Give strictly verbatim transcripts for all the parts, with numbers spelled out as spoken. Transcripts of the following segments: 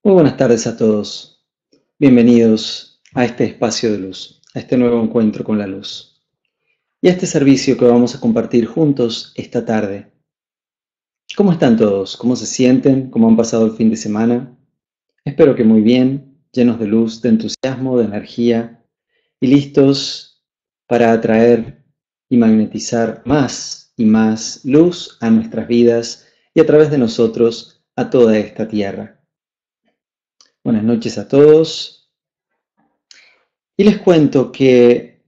Muy buenas tardes a todos. Bienvenidos a este espacio de luz, a este nuevo encuentro con la luz y a este servicio que vamos a compartir juntos esta tarde. ¿Cómo están todos? ¿Cómo se sienten? ¿Cómo han pasado el fin de semana? Espero que muy bien, llenos de luz, de entusiasmo, de energía y listos para atraer y magnetizar más y más luz a nuestras vidas y a través de nosotros a toda esta tierra. Buenas noches a todos. Y les cuento que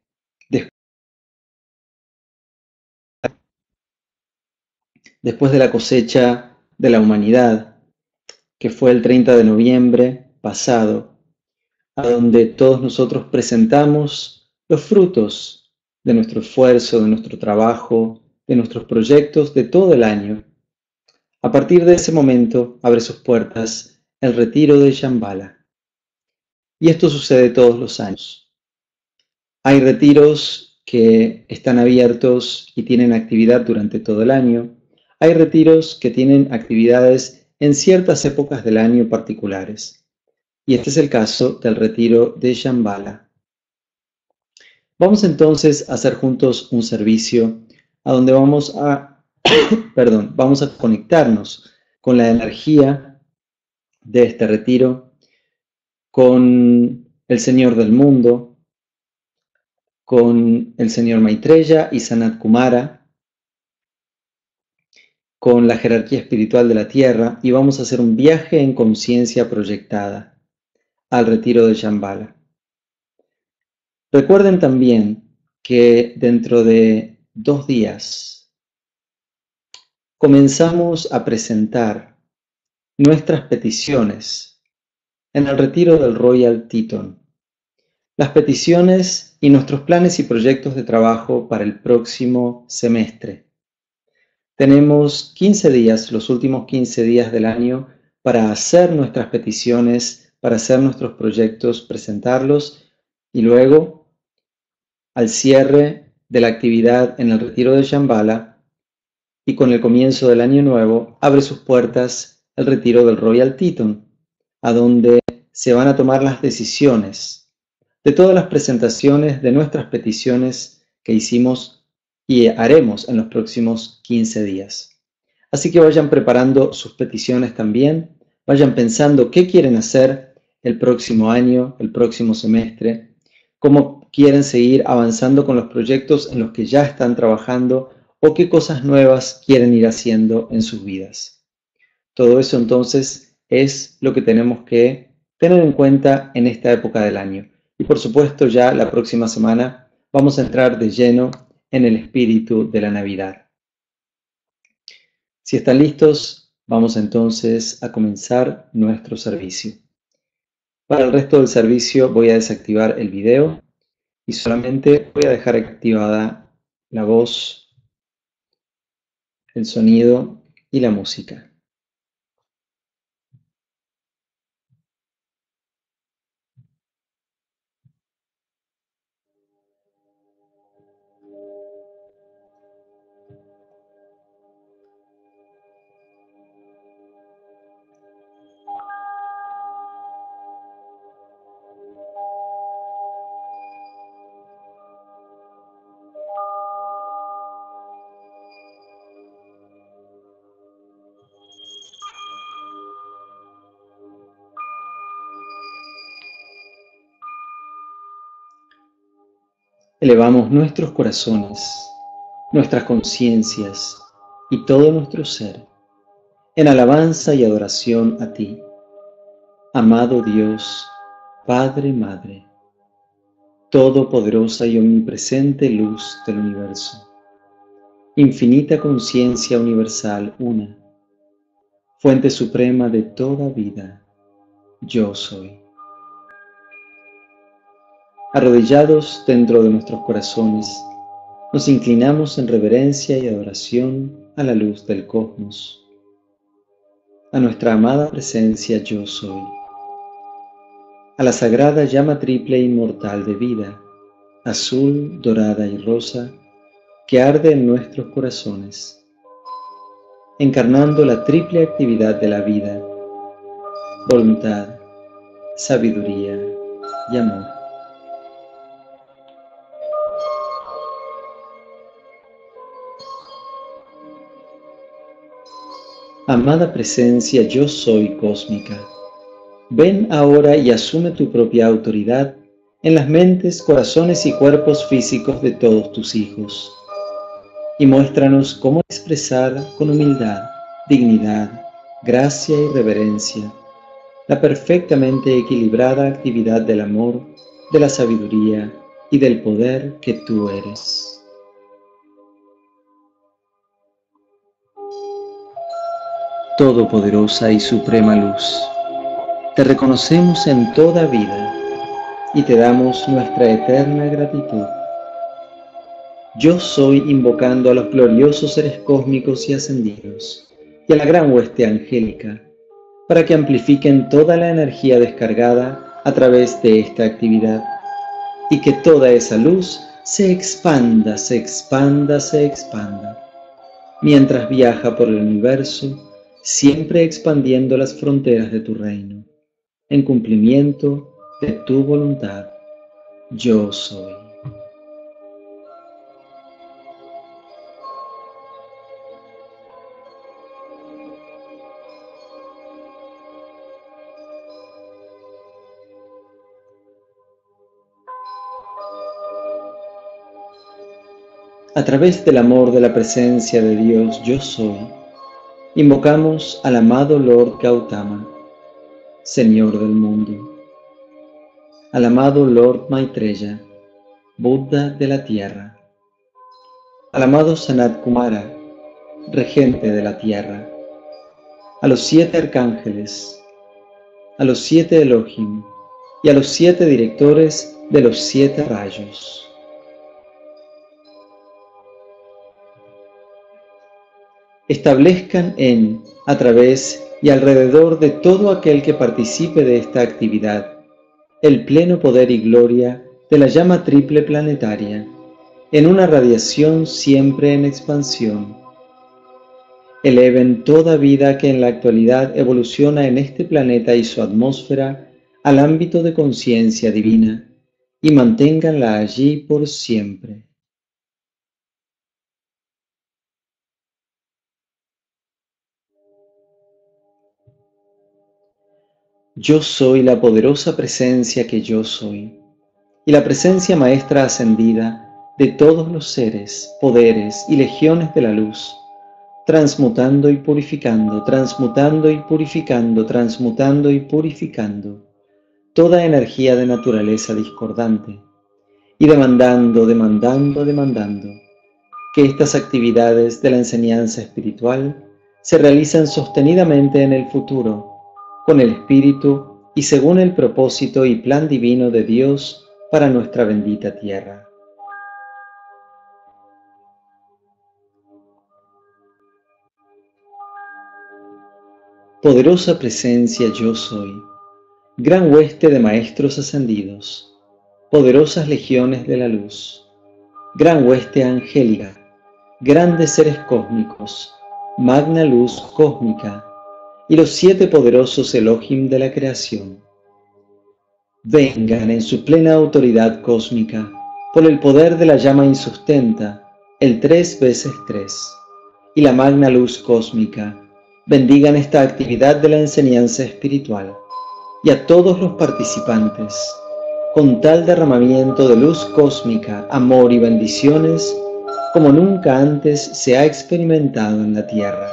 después de la cosecha de la humanidad, que fue el treinta de noviembre pasado, a donde todos nosotros presentamos los frutos de nuestro esfuerzo, de nuestro trabajo, de nuestros proyectos de todo el año. A partir de ese momento abre sus puertas el retiro de Shambhala. Y esto sucede todos los años. Hay retiros que están abiertos y tienen actividad durante todo el año. Hay retiros que tienen actividades en ciertas épocas del año particulares. Y este es el caso del retiro de Shambhala. Vamos entonces a hacer juntos un servicio a donde vamos a, perdón, vamos a conectarnos con la energía de este retiro, con el Señor del mundo, con el señor Maitreya y Sanat Kumara, con la jerarquía espiritual de la Tierra, y vamos a hacer un viaje en conciencia proyectada al retiro de Shambhala. Recuerden también que dentro de dos días comenzamos a presentar nuestras peticiones en el retiro del Royal Teton. Las peticiones y nuestros planes y proyectos de trabajo para el próximo semestre. Tenemos quince días, los últimos quince días del año, para hacer nuestras peticiones, para hacer nuestros proyectos, presentarlos y luego, al cierre de la actividad en el retiro de Shambhala y con el comienzo del año nuevo, abre sus puertas el retiro del Royal Teton, a donde se van a tomar las decisiones de todas las presentaciones de nuestras peticiones que hicimos y haremos en los próximos quince días. Así que vayan preparando sus peticiones también, vayan pensando qué quieren hacer el próximo año, el próximo semestre, cómo quieren seguir avanzando con los proyectos en los que ya están trabajando o qué cosas nuevas quieren ir haciendo en sus vidas. Todo eso entonces es lo que tenemos que tener en cuenta en esta época del año. Y por supuesto ya la próxima semana vamos a entrar de lleno en el espíritu de la Navidad. Si están listos, vamos entonces a comenzar nuestro servicio. Para el resto del servicio voy a desactivar el video y solamente voy a dejar activada la voz, el sonido y la música. Elevamos nuestros corazones, nuestras conciencias y todo nuestro ser en alabanza y adoración a ti, amado Dios, Padre, Madre, todopoderosa y omnipresente luz del universo, infinita conciencia universal una, fuente suprema de toda vida, yo soy. Arrodillados dentro de nuestros corazones, nos inclinamos en reverencia y adoración a la luz del cosmos, a nuestra amada presencia yo soy, a la sagrada llama triple e inmortal de vida, azul, dorada y rosa, que arde en nuestros corazones, encarnando la triple actividad de la vida, voluntad, sabiduría y amor. Amada presencia yo soy cósmica, ven ahora y asume tu propia autoridad en las mentes, corazones y cuerpos físicos de todos tus hijos, y muéstranos cómo expresar con humildad, dignidad, gracia y reverencia la perfectamente equilibrada actividad del amor, de la sabiduría y del poder que tú eres. Todopoderosa y suprema luz, te reconocemos en toda vida y te damos nuestra eterna gratitud. Yo soy invocando a los gloriosos seres cósmicos y ascendidos y a la gran hueste angélica para que amplifiquen toda la energía descargada a través de esta actividad y que toda esa luz se expanda, se expanda, se expanda, mientras viaja por el universo, siempre expandiendo las fronteras de tu reino, en cumplimiento de tu voluntad. Yo soy. A través del amor de la presencia de Dios Yo Soy, invocamos al amado Lord Gautama, Señor del mundo, al amado Lord Maitreya, Buda de la tierra, al amado Sanat Kumara, regente de la tierra, a los siete arcángeles, a los siete Elohim y a los siete directores de los siete rayos. Establezcan en, a través y alrededor de todo aquel que participe de esta actividad, el pleno poder y gloria de la llama triple planetaria, en una radiación siempre en expansión. Eleven toda vida que en la actualidad evoluciona en este planeta y su atmósfera al ámbito de conciencia divina, y manténganla allí por siempre. Yo soy la poderosa presencia que yo soy, y la presencia maestra ascendida de todos los seres, poderes y legiones de la luz, transmutando y purificando, transmutando y purificando, transmutando y purificando toda energía de naturaleza discordante, y demandando, demandando, demandando que estas actividades de la enseñanza espiritual se realizan sostenidamente en el futuro, con el espíritu y según el propósito y plan divino de Dios para nuestra bendita tierra. Poderosa presencia yo soy, gran hueste de maestros ascendidos, poderosas legiones de la luz, gran hueste angélica, grandes seres cósmicos, magna luz cósmica, y los siete poderosos Elohim de la creación. Vengan en su plena autoridad cósmica, por el poder de la llama insustenta, el tres veces tres, y la magna luz cósmica, bendigan esta actividad de la enseñanza espiritual, y a todos los participantes, con tal derramamiento de luz cósmica, amor y bendiciones, como nunca antes se ha experimentado en la Tierra.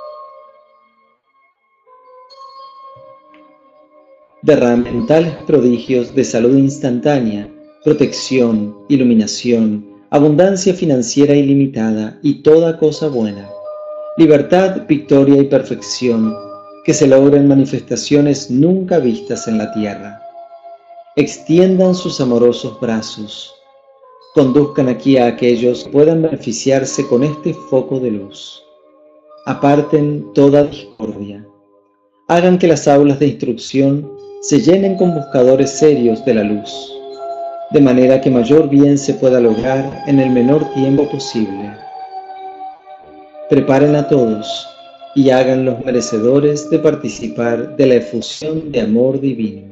Derramen tales prodigios de salud instantánea, protección, iluminación, abundancia financiera ilimitada y toda cosa buena, libertad, victoria y perfección, que se logren manifestaciones nunca vistas en la tierra. Extiendan sus amorosos brazos, conduzcan aquí a aquellos que puedan beneficiarse con este foco de luz. Aparten toda discordia. Hagan que las aulas de instrucción se llenen con buscadores serios de la luz, de manera que mayor bien se pueda lograr en el menor tiempo posible. Preparen a todos y háganlos merecedores de participar de la efusión de amor divino.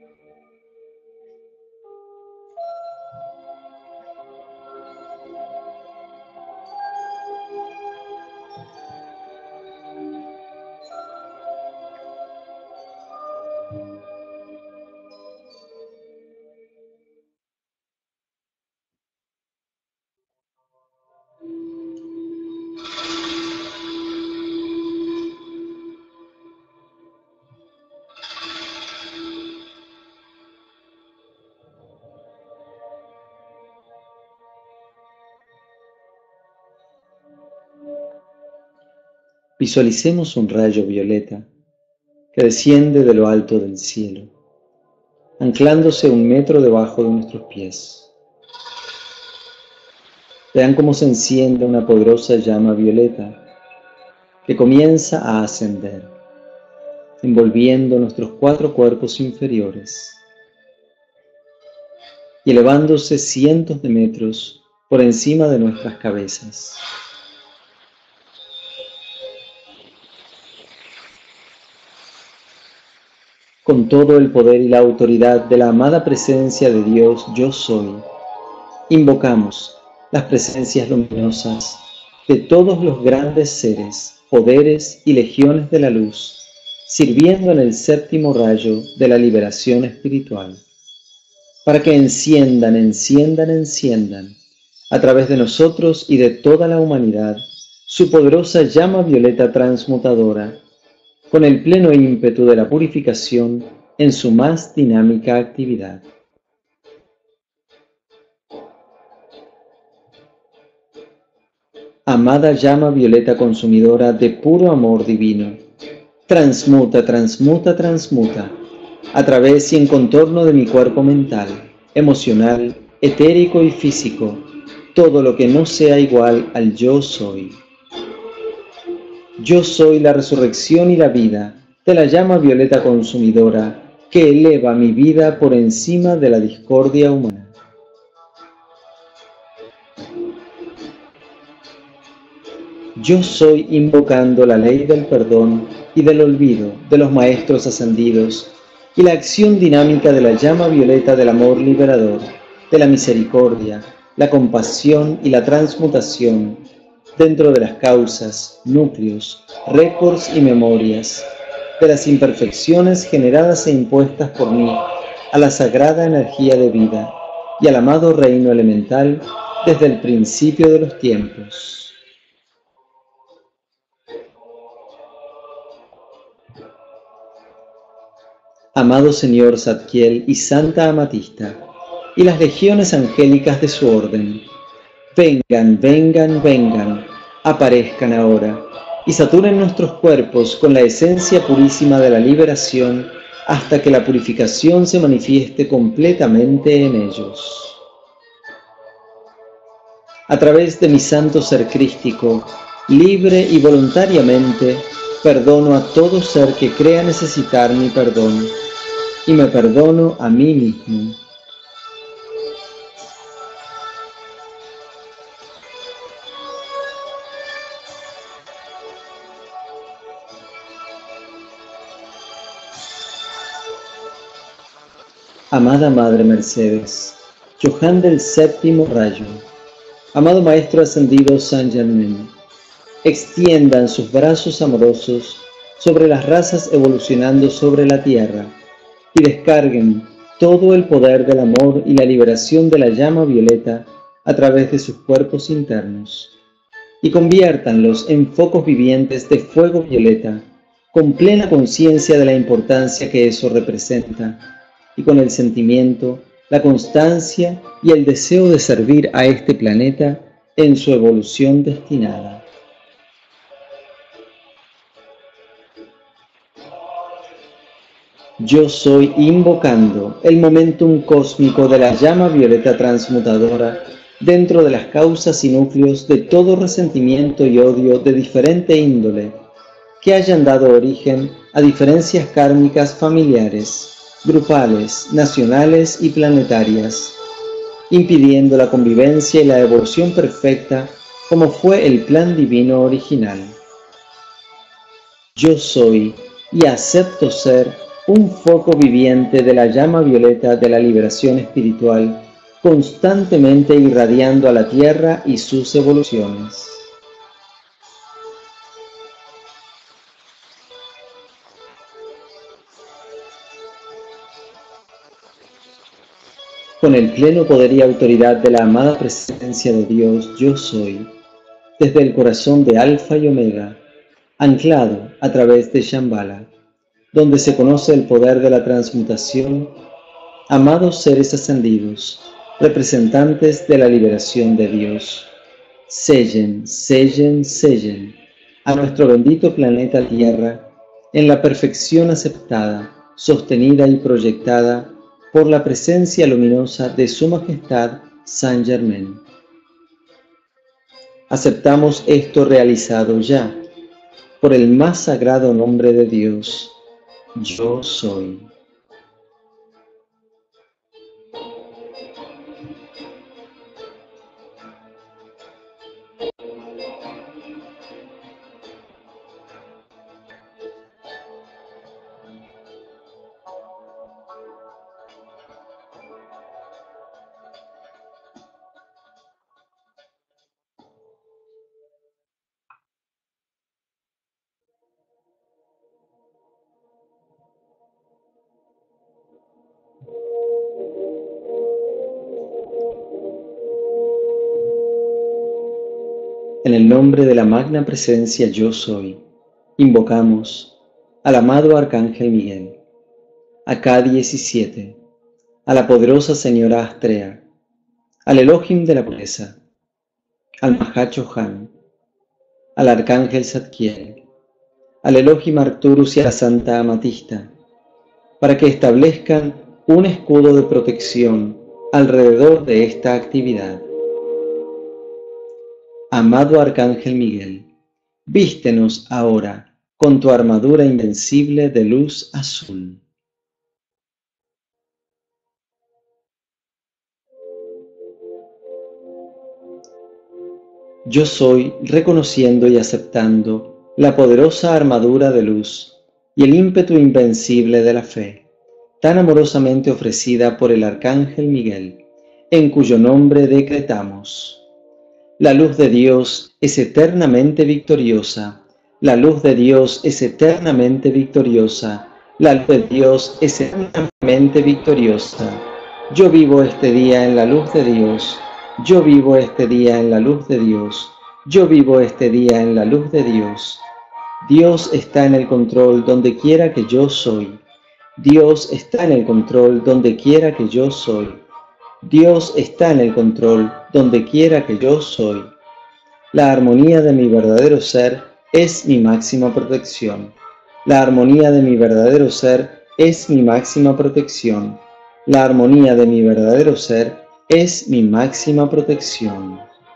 Visualicemos un rayo violeta que desciende de lo alto del cielo, anclándose un metro debajo de nuestros pies. Vean cómo se enciende una poderosa llama violeta que comienza a ascender, envolviendo nuestros cuatro cuerpos inferiores y elevándose cientos de metros por encima de nuestras cabezas. Con todo el poder y la autoridad de la amada presencia de Dios Yo Soy, invocamos las presencias luminosas de todos los grandes seres, poderes y legiones de la luz, sirviendo en el séptimo rayo de la liberación espiritual, para que enciendan, enciendan, enciendan, a través de nosotros y de toda la humanidad, su poderosa llama violeta transmutadora, con el pleno ímpetu de la purificación en su más dinámica actividad. Amada llama violeta consumidora de puro amor divino, transmuta, transmuta, transmuta, a través y en contorno de mi cuerpo mental, emocional, etérico y físico, todo lo que no sea igual al Yo Soy. Yo soy la resurrección y la vida de la llama violeta consumidora que eleva mi vida por encima de la discordia humana. Yo soy invocando la ley del perdón y del olvido de los maestros ascendidos y la acción dinámica de la llama violeta del amor liberador, de la misericordia, la compasión y la transmutación dentro de las causas, núcleos, récords y memorias de las imperfecciones generadas e impuestas por mí a la sagrada energía de vida y al amado reino elemental desde el principio de los tiempos. Amado Señor Zadkiel y Santa Amatista, y las legiones angélicas de su orden, vengan, vengan, vengan, aparezcan ahora, y saturen nuestros cuerpos con la esencia purísima de la liberación hasta que la purificación se manifieste completamente en ellos. A través de mi santo ser crístico, libre y voluntariamente, perdono a todo ser que crea necesitar mi perdón, y me perdono a mí mismo. Amada Madre Mercedes, Johan del séptimo rayo, amado Maestro Ascendido Saint Germain, extiendan sus brazos amorosos sobre las razas evolucionando sobre la Tierra y descarguen todo el poder del amor y la liberación de la llama violeta a través de sus cuerpos internos, y conviértanlos en focos vivientes de fuego violeta, con plena conciencia de la importancia que eso representa, y con el sentimiento, la constancia y el deseo de servir a este planeta en su evolución destinada. Yo soy invocando el momentum cósmico de la llama violeta transmutadora dentro de las causas y núcleos de todo resentimiento y odio de diferente índole que hayan dado origen a diferencias kármicas familiares, grupales, nacionales y planetarias, impidiendo la convivencia y la evolución perfecta como fue el plan divino original. Yo soy y acepto ser un foco viviente de la llama violeta de la liberación espiritual, constantemente irradiando a la Tierra y sus evoluciones. Con el pleno poder y autoridad de la amada presencia de Dios, yo soy, desde el corazón de Alfa y Omega, anclado a través de Shambhala, donde se conoce el poder de la transmutación, amados seres ascendidos, representantes de la liberación de Dios, sellen, sellen, sellen a nuestro bendito planeta Tierra en la perfección aceptada, sostenida y proyectada por la presencia luminosa de Su Majestad Saint Germain. Aceptamos esto realizado ya, por el más sagrado nombre de Dios, yo soy. En el nombre de la magna presencia yo soy, invocamos al amado Arcángel Miguel, a K diecisiete, a la poderosa Señora Astrea, al Elohim de la pureza, al Mahachohan, al Arcángel Zadkiel, al Elohim Arcturus y a la Santa Amatista, para que establezcan un escudo de protección alrededor de esta actividad. Amado Arcángel Miguel, vístenos ahora con tu armadura invencible de luz azul. Yo soy reconociendo y aceptando la poderosa armadura de luz y el ímpetu invencible de la fe, tan amorosamente ofrecida por el Arcángel Miguel, en cuyo nombre decretamos. La luz de Dios es eternamente victoriosa, la luz de Dios es eternamente victoriosa, la luz de Dios es eternamente victoriosa. Yo vivo este día en la luz de Dios, yo vivo este día en la luz de Dios, yo vivo este día en la luz de Dios. Dios está en el control donde quiera que yo soy. Dios está en el control donde quiera que yo soy. Dios está en el control donde quiera que yo soy. La armonía de mi verdadero ser es mi máxima protección. La armonía de mi verdadero ser es mi máxima protección. La armonía de mi verdadero ser es mi máxima protección.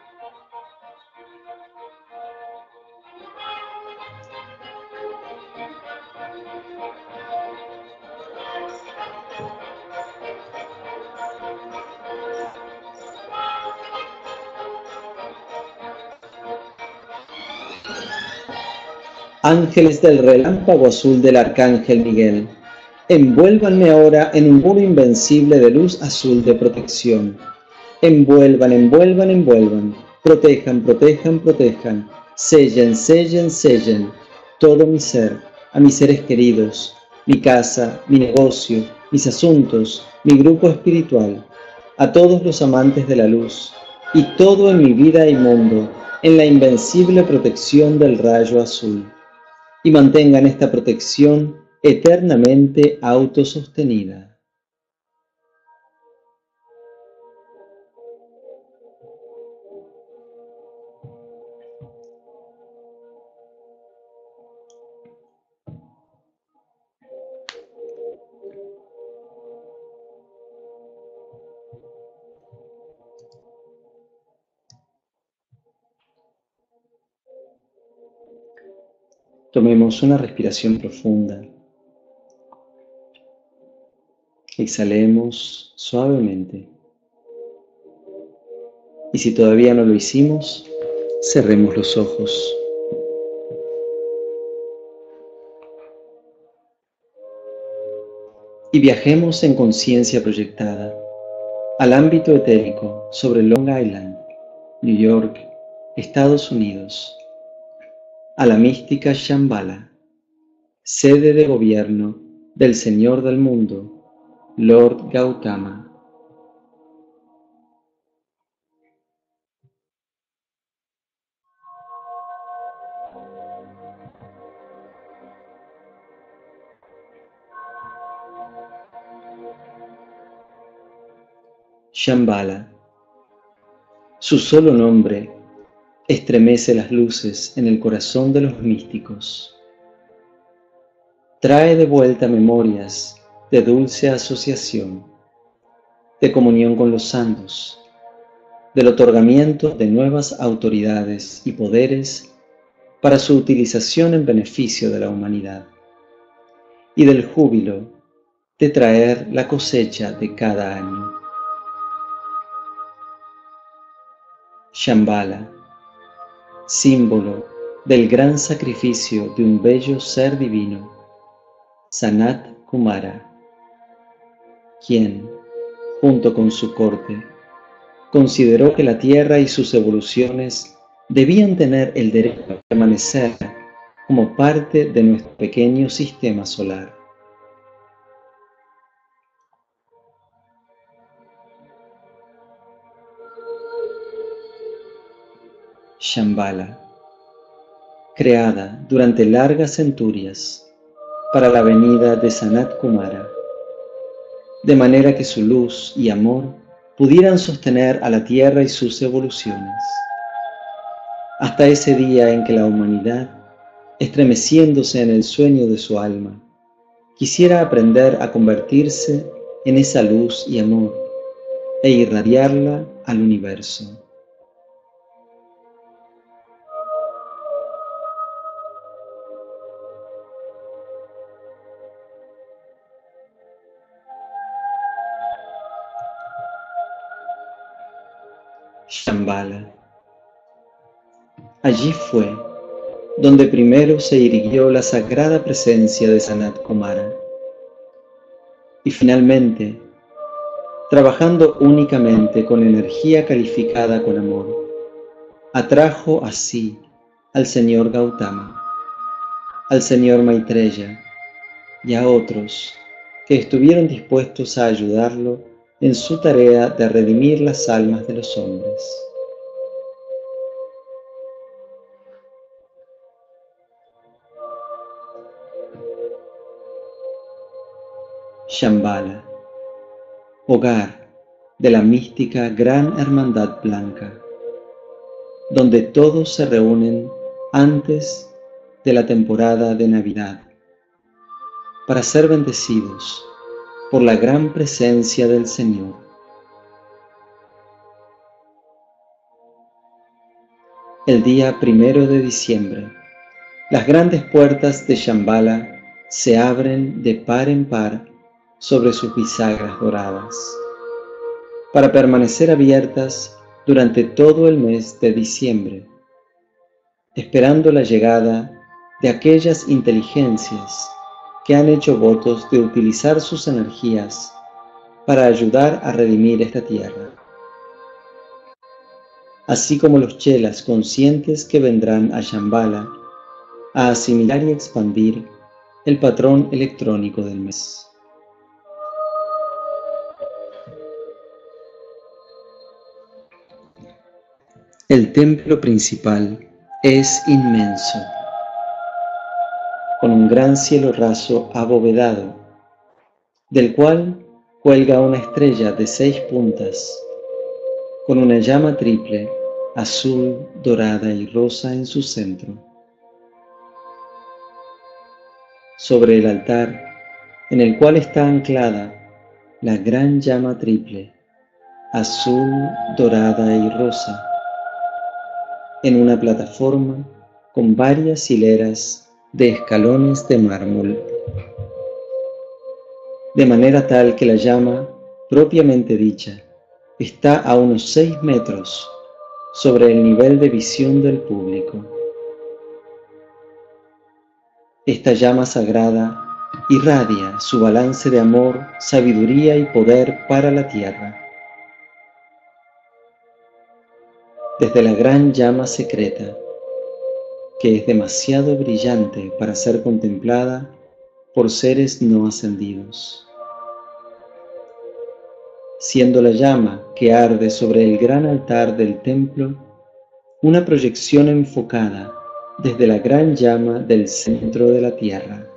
Ángeles del relámpago azul del Arcángel Miguel, envuélvanme ahora en un muro invencible de luz azul de protección. Envuelvan, envuelvan, envuelvan, protejan, protejan, protejan, sellen, sellen, sellen, todo mi ser, a mis seres queridos, mi casa, mi negocio, mis asuntos, mi grupo espiritual, a todos los amantes de la luz, y todo en mi vida y mundo, en la invencible protección del rayo azul. Y mantengan esta protección eternamente autosostenida. Tomemos una respiración profunda. Exhalemos suavemente. Y si todavía no lo hicimos, cerremos los ojos. y viajemos en conciencia proyectada al ámbito etérico sobre Long Island, New York, Estados Unidos, a la mística Shambhala, sede de gobierno del Señor del mundo, Lord Gautama. Shambhala. Su solo nombre estremece las luces en el corazón de los místicos. Trae de vuelta memorias de dulce asociación, de comunión con los santos, del otorgamiento de nuevas autoridades y poderes para su utilización en beneficio de la humanidad, y del júbilo de traer la cosecha de cada año. Shambhala, símbolo del gran sacrificio de un bello ser divino, Sanat Kumara, quien, junto con su corte, consideró que la Tierra y sus evoluciones debían tener el derecho a permanecer como parte de nuestro pequeño sistema solar. Shambhala, creada durante largas centurias para la venida de Sanat Kumara, de manera que su luz y amor pudieran sostener a la Tierra y sus evoluciones, hasta ese día en que la humanidad, estremeciéndose en el sueño de su alma, quisiera aprender a convertirse en esa luz y amor e irradiarla al universo. Shambhala. Allí fue donde primero se irguió la sagrada presencia de Sanat Kumara, y finalmente, trabajando únicamente con energía calificada con amor, atrajo así al señor Gautama, al señor Maitreya y a otros que estuvieron dispuestos a ayudarlo en su tarea de redimir las almas de los hombres. Shambhala, hogar de la mística Gran Hermandad Blanca, donde todos se reúnen antes de la temporada de Navidad para ser bendecidos por la gran presencia del Señor. El día primero de diciembre, las grandes puertas de Shambhala se abren de par en par sobre sus bisagras doradas, para permanecer abiertas durante todo el mes de diciembre, esperando la llegada de aquellas inteligencias que han hecho votos de utilizar sus energías para ayudar a redimir esta tierra, así como los chelas conscientes que vendrán a Shambhala a asimilar y expandir el patrón electrónico del mes. El templo principal es inmenso, con un gran cielo raso abovedado, del cual cuelga una estrella de seis puntas, con una llama triple, azul, dorada y rosa en su centro. Sobre el altar, en el cual está anclada la gran llama triple, azul, dorada y rosa, en una plataforma con varias hileras de escalones de mármol, de manera tal que la llama, propiamente dicha, está a unos seis metros sobre el nivel de visión del público. Esta llama sagrada irradia su balance de amor, sabiduría y poder para la tierra. Desde la gran llama secreta, que es demasiado brillante para ser contemplada por seres no ascendidos. Siendo la llama que arde sobre el gran altar del templo una proyección enfocada desde la gran llama del centro de la tierra.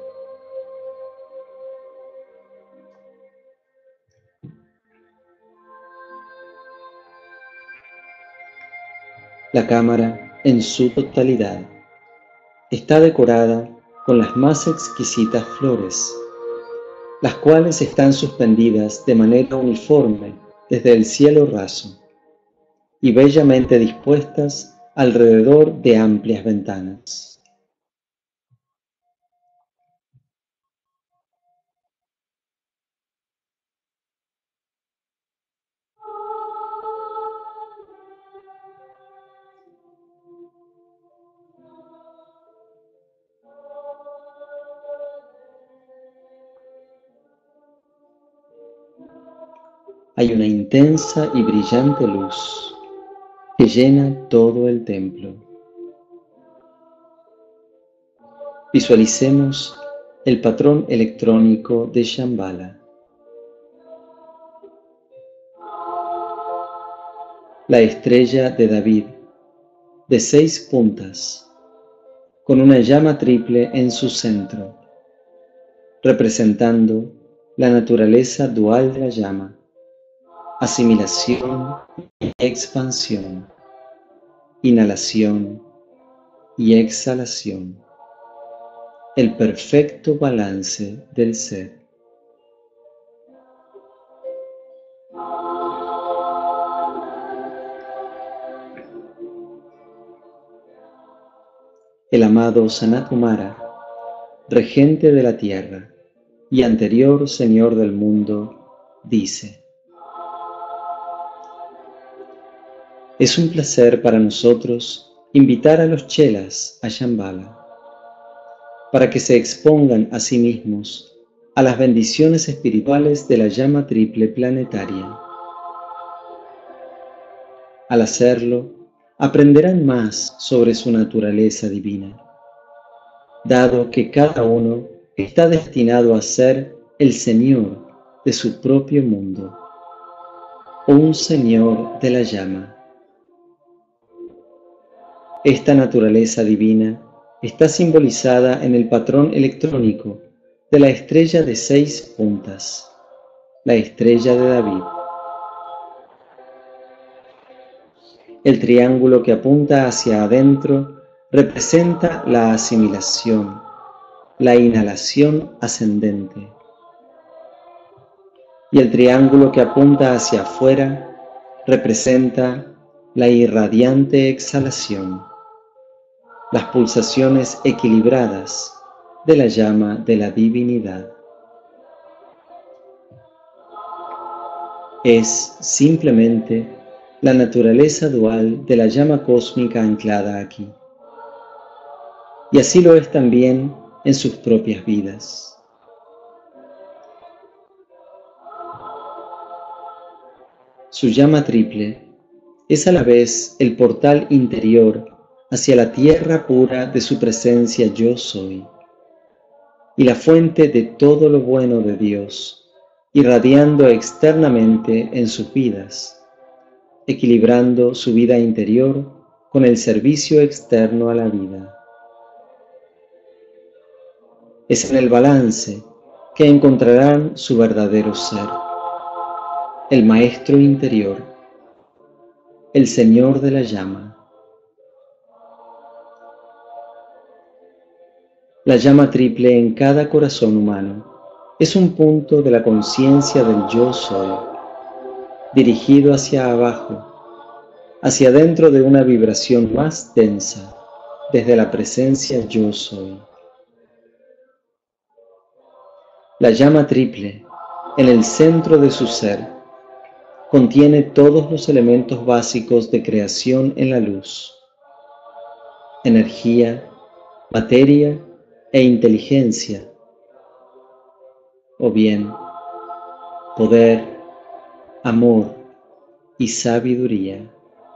La cámara, en su totalidad, está decorada con las más exquisitas flores, las cuales están suspendidas de manera uniforme desde el cielo raso y bellamente dispuestas alrededor de amplias ventanas. Hay una intensa y brillante luz que llena todo el templo. Visualicemos el patrón electrónico de Shambhala. La estrella de David, de seis puntas, con una llama triple en su centro, representando la naturaleza dual de la llama, asimilación y expansión, inhalación y exhalación, el perfecto balance del ser. El amado Sanat Kumara, regente de la tierra y anterior Señor del mundo, dice: es un placer para nosotros invitar a los chelas a Shambhala, para que se expongan a sí mismos a las bendiciones espirituales de la llama triple planetaria. Al hacerlo, aprenderán más sobre su naturaleza divina, dado que cada uno está destinado a ser el Señor de su propio mundo, un Señor de la llama. Esta naturaleza divina está simbolizada en el patrón electrónico de la estrella de seis puntas, la estrella de David. El triángulo que apunta hacia adentro representa la asimilación, la inhalación ascendente. Y el triángulo que apunta hacia afuera representa la irradiante exhalación, las pulsaciones equilibradas de la llama de la divinidad. Es simplemente la naturaleza dual de la llama cósmica anclada aquí. Y así lo es también en sus propias vidas. Su llama triple es a la vez el portal interior hacia la tierra pura de su presencia Yo Soy, y la fuente de todo lo bueno de Dios, irradiando externamente en sus vidas, equilibrando su vida interior con el servicio externo a la vida. Es en el balance que encontrarán su verdadero ser, el Maestro interior, el Señor de la llama. La llama triple en cada corazón humano es un punto de la conciencia del Yo Soy, dirigido hacia abajo, hacia dentro de una vibración más densa, desde la presencia Yo Soy. La llama triple, en el centro de su ser, contiene todos los elementos básicos de creación en la luz: energía, materia e inteligencia, o bien poder, amor y sabiduría.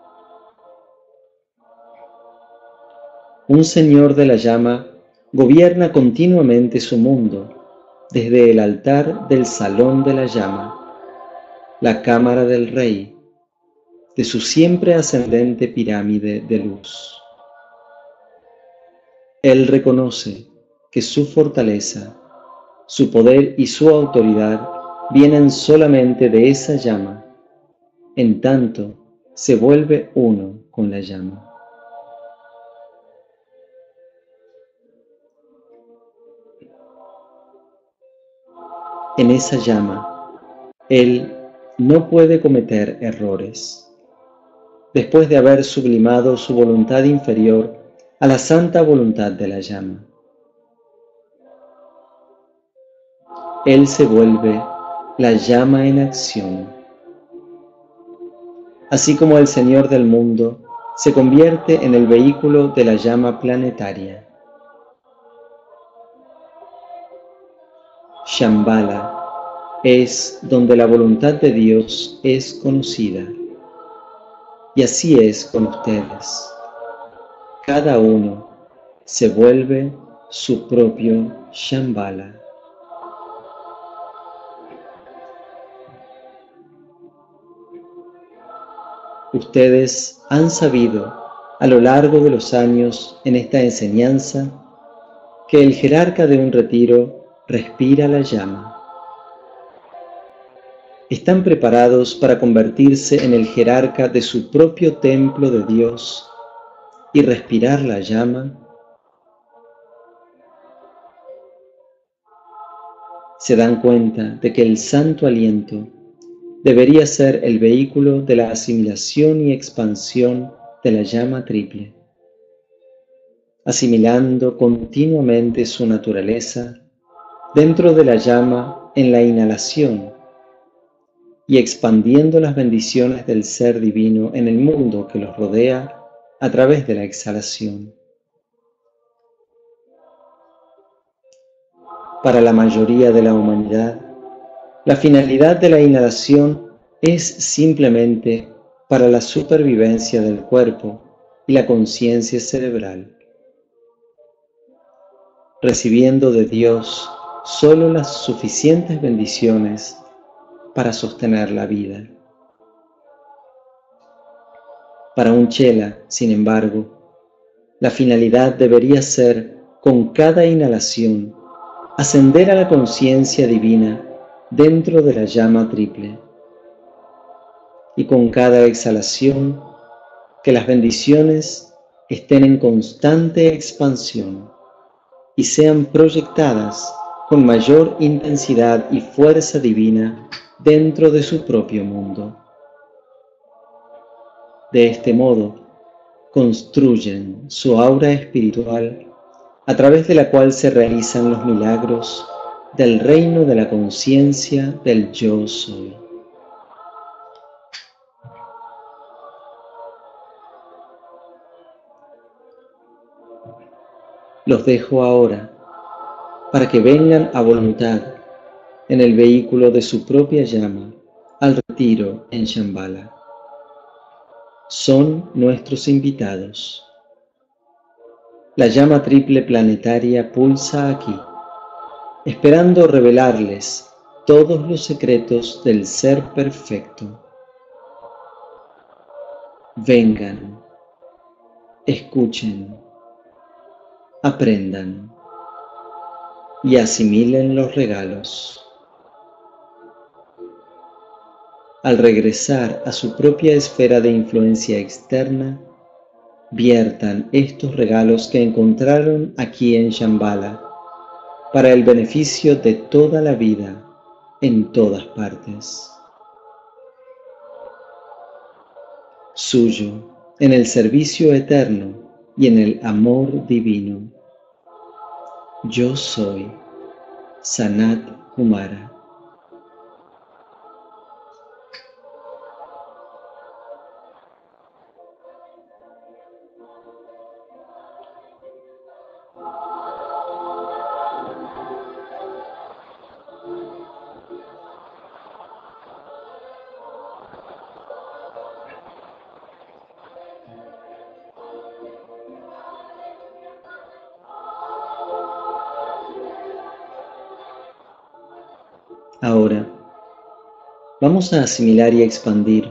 Un señor de la llama gobierna continuamente su mundo desde el altar del salón de la llama, la cámara del rey, de su siempre ascendente pirámide de luz. Él reconoce que su fortaleza, su poder y su autoridad vienen solamente de esa llama, en tanto se vuelve uno con la llama. En esa llama, él no puede cometer errores. Después de haber sublimado su voluntad inferior a la santa voluntad de la llama, él se vuelve la llama en acción. Así como el Señor del mundo se convierte en el vehículo de la llama planetaria. Shambhala es donde la voluntad de Dios es conocida. Y así es con ustedes. Cada uno se vuelve su propio Shambhala. Ustedes han sabido a lo largo de los años en esta enseñanza que el jerarca de un retiro respira la llama. ¿Están preparados para convertirse en el jerarca de su propio templo de Dios y respirar la llama? Se dan cuenta de que el santo aliento debería ser el vehículo de la asimilación y expansión de la llama triple, asimilando continuamente su naturaleza dentro de la llama en la inhalación y expandiendo las bendiciones del ser divino en el mundo que los rodea a través de la exhalación. Para la mayoría de la humanidad, la finalidad de la inhalación es simplemente para la supervivencia del cuerpo y la conciencia cerebral, recibiendo de Dios solo las suficientes bendiciones para sostener la vida. Para un chela, sin embargo, la finalidad debería ser, con cada inhalación, ascender a la conciencia divina dentro de la llama triple, y con cada exhalación, que las bendiciones estén en constante expansión y sean proyectadas con mayor intensidad y fuerza divina dentro de su propio mundo. De este modo, construyen su aura espiritual a través de la cual se realizan los milagros del reino de la conciencia del Yo Soy. Los dejo ahora para que vengan a voluntad en el vehículo de su propia llama al retiro en Shambhala. Son nuestros invitados. La llama triple planetaria pulsa aquí, esperando revelarles todos los secretos del Ser Perfecto. Vengan, escuchen, aprendan y asimilen los regalos. Al regresar a su propia esfera de influencia externa, viertan estos regalos que encontraron aquí en Shambhala para el beneficio de toda la vida en todas partes. Suyo, en el servicio eterno y en el amor divino. Yo soy Sanat Kumara. Ahora, vamos a asimilar y expandir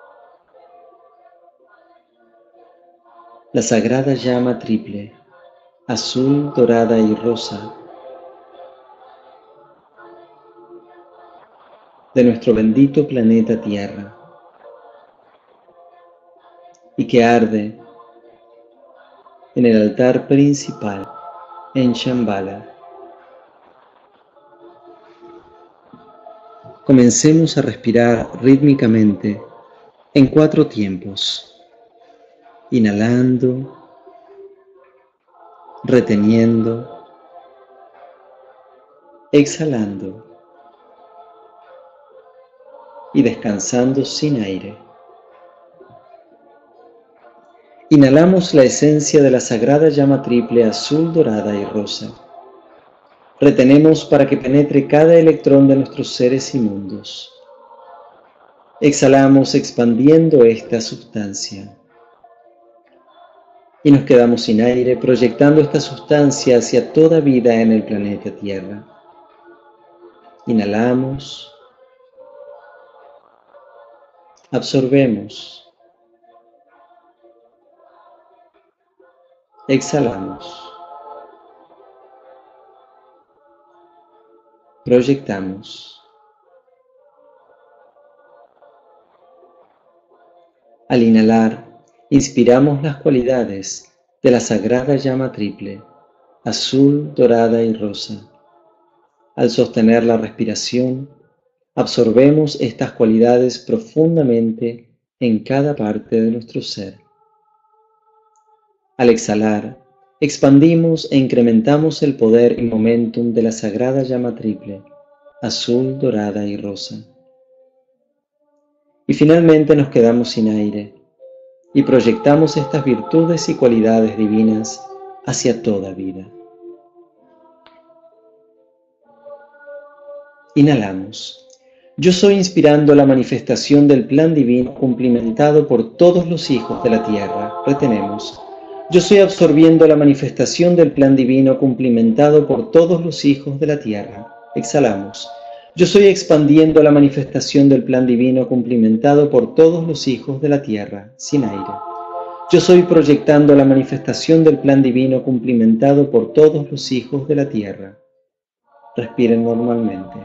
la sagrada llama triple, azul, dorada y rosa, de nuestro bendito planeta Tierra, y que arde en el altar principal en Shambhala. Comencemos a respirar rítmicamente en cuatro tiempos, inhalando, reteniendo, exhalando y descansando sin aire. Inhalamos la esencia de la sagrada llama triple azul, dorada y rosa. Retenemos para que penetre cada electrón de nuestros seres inmundos. Exhalamos expandiendo esta sustancia. Y nos quedamos sin aire proyectando esta sustancia hacia toda vida en el planeta Tierra. Inhalamos. Absorbemos. Exhalamos. Proyectamos. Al inhalar, inspiramos las cualidades de la sagrada llama triple, azul, dorada y rosa. Al sostener la respiración, absorbemos estas cualidades profundamente en cada parte de nuestro ser. Al exhalar, expandimos e incrementamos el poder y momentum de la sagrada llama triple, azul, dorada y rosa. Y finalmente nos quedamos sin aire y proyectamos estas virtudes y cualidades divinas hacia toda vida. Inhalamos. Yo soy inspirando la manifestación del plan divino cumplimentado por todos los hijos de la tierra. Retenemos. Yo soy absorbiendo la manifestación del plan divino cumplimentado por todos los hijos de la tierra. Exhalamos. Yo soy expandiendo la manifestación del plan divino cumplimentado por todos los hijos de la tierra, sin aire. Yo soy proyectando la manifestación del plan divino cumplimentado por todos los hijos de la tierra. Respiren normalmente.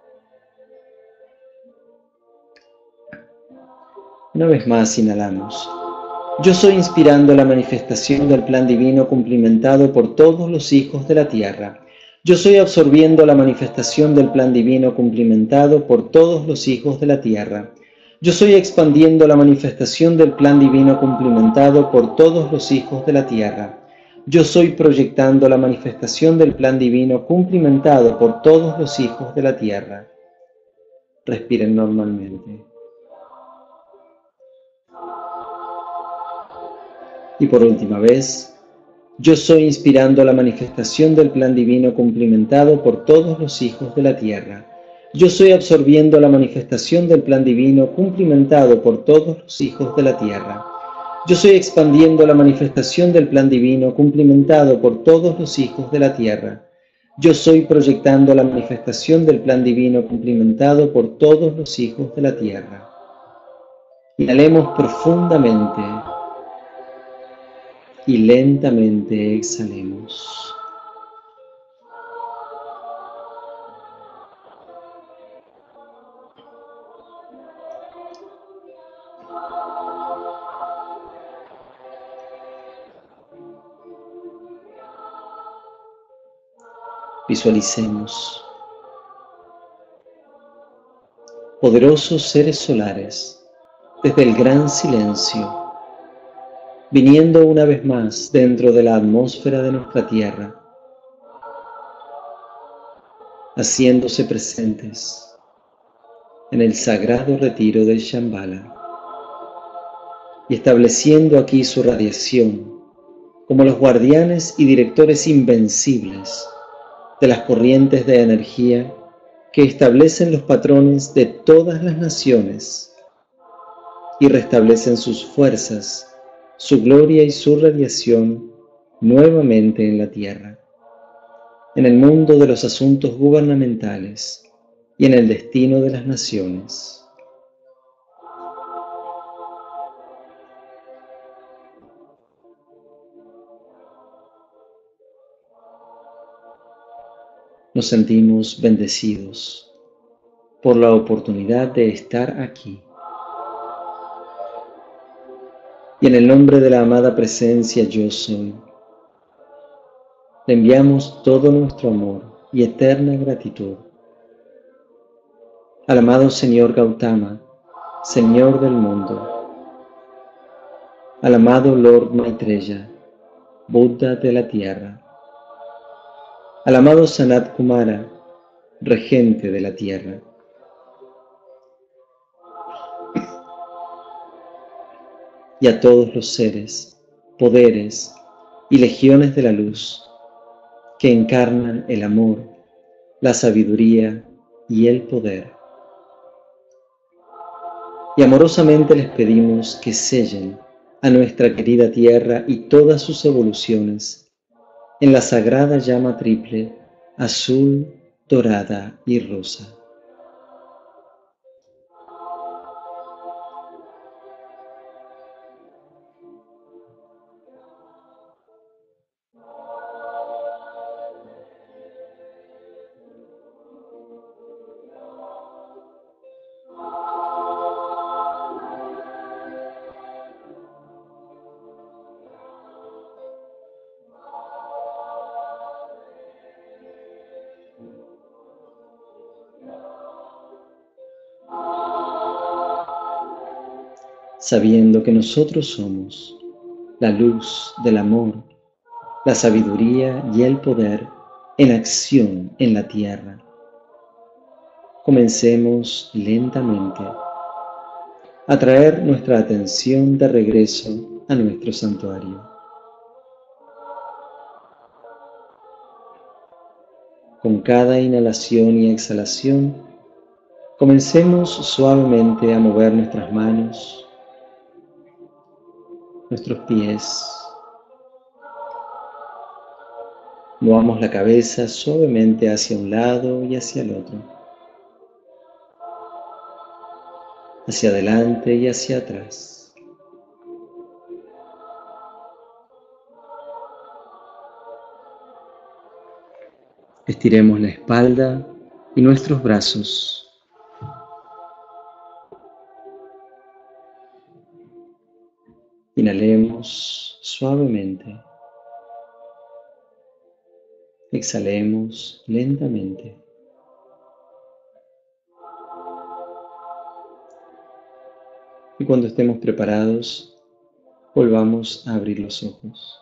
Una vez más inhalamos. Yo soy inspirando la manifestación del plan divino cumplimentado por todos los hijos de la tierra. Yo soy absorbiendo la manifestación del plan divino cumplimentado por todos los hijos de la tierra. Yo soy expandiendo la manifestación del plan divino cumplimentado por todos los hijos de la tierra. Yo soy proyectando la manifestación del plan divino cumplimentado por todos los hijos de la tierra. Respiren normalmente. Y por última vez, yo soy inspirando la manifestación del plan divino cumplimentado por todos los hijos de la tierra. Yo soy absorbiendo la manifestación del plan divino cumplimentado por todos los hijos de la tierra. Yo soy expandiendo la manifestación del plan divino cumplimentado por todos los hijos de la tierra. Yo soy proyectando la manifestación del plan divino cumplimentado por todos los hijos de la tierra. Inhalemos profundamente y lentamente exhalemos. Visualicemos poderosos seres solares desde el gran silencio, viniendo una vez más dentro de la atmósfera de nuestra Tierra, haciéndose presentes en el sagrado retiro del Shambhala y estableciendo aquí su radiación como los guardianes y directores invencibles de las corrientes de energía que establecen los patrones de todas las naciones y restablecen sus fuerzas, su gloria y su radiación nuevamente en la Tierra, en el mundo de los asuntos gubernamentales, y en el destino de las naciones. Nos sentimos bendecidos por la oportunidad de estar aquí. Y en el nombre de la amada presencia Yo Soy, le enviamos todo nuestro amor y eterna gratitud al amado Señor Gautama, Señor del mundo, al amado Lord Maitreya, Buda de la tierra, al amado Sanat Kumara, regente de la tierra, y a todos los seres, poderes y legiones de la luz que encarnan el amor, la sabiduría y el poder. Y amorosamente les pedimos que sellen a nuestra querida tierra y todas sus evoluciones en la sagrada llama triple, azul, dorada y rosa. Sabiendo que nosotros somos la luz del amor, la sabiduría y el poder en acción en la tierra. Comencemos lentamente a traer nuestra atención de regreso a nuestro santuario. Con cada inhalación y exhalación, comencemos suavemente a mover nuestras manos, nuestros pies. Movamos la cabeza suavemente hacia un lado y hacia el otro, hacia adelante y hacia atrás. Estiremos la espalda y nuestros brazos. Inhalemos suavemente. Exhalemos lentamente. Y cuando estemos preparados, volvamos a abrir los ojos.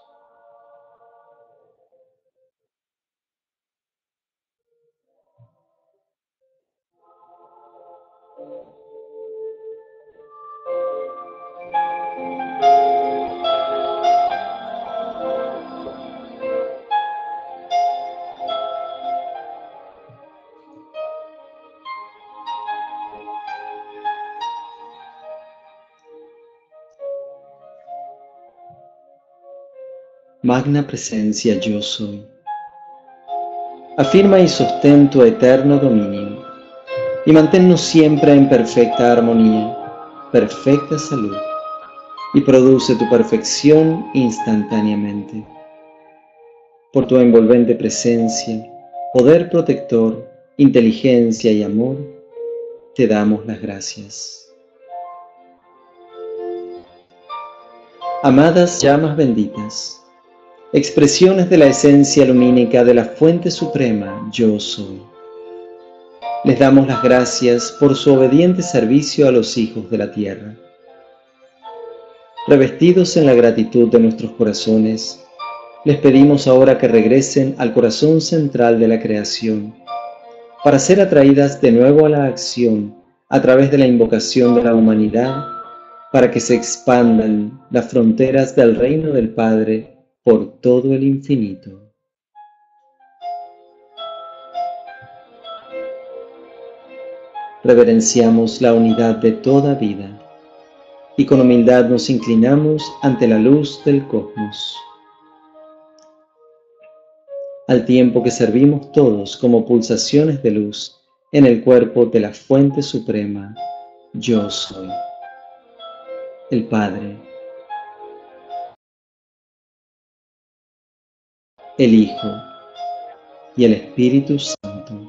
Magna presencia Yo Soy. Afirma y sostén tu eterno dominio y manténnos siempre en perfecta armonía, perfecta salud, y produce tu perfección instantáneamente. Por tu envolvente presencia, poder protector, inteligencia y amor, te damos las gracias. Amadas llamas benditas, expresiones de la esencia lumínica de la fuente suprema Yo Soy, les damos las gracias por su obediente servicio a los hijos de la tierra. Revestidos en la gratitud de nuestros corazones, les pedimos ahora que regresen al corazón central de la creación, para ser atraídas de nuevo a la acción a través de la invocación de la humanidad, para que se expandan las fronteras del reino del Padre por todo el infinito. Reverenciamos la unidad de toda vida y con humildad nos inclinamos ante la luz del cosmos. Al tiempo que servimos todos como pulsaciones de luz en el cuerpo de la fuente suprema, yo soy, el Padre, el Hijo y el Espíritu Santo.